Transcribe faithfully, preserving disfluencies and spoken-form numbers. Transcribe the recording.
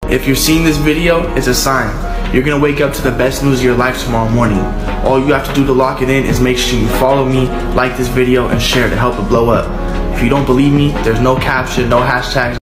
If you're seeing this video, it's a sign. You're gonna wake up to the best news of your life tomorrow morning. All you have to do to lock it in is make sure you follow me, like this video, and share to help it blow up. If you don't believe me, there's no caption, no hashtags.